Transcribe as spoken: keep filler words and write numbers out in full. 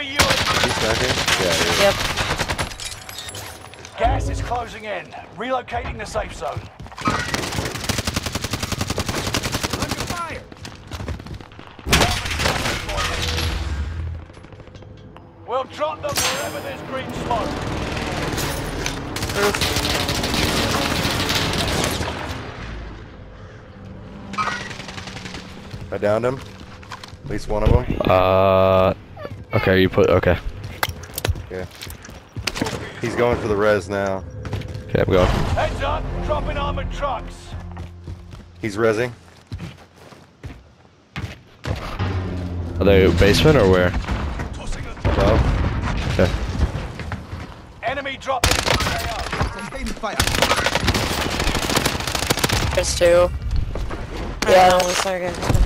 U A V. He's sniping? Yeah, he is. Yep. Gas is closing in. Relocating the safe zone. Under fire. We'll drop them wherever there's green smoke. I downed him. At least one of them. Uh, okay, you put, okay. Yeah. He's going for the res now. Okay, I'm going. Heads up, dropping armored trucks. He's resing. Are they basement or where? Above. Okay. Enemy dropping into the There's two. Yeah, one second.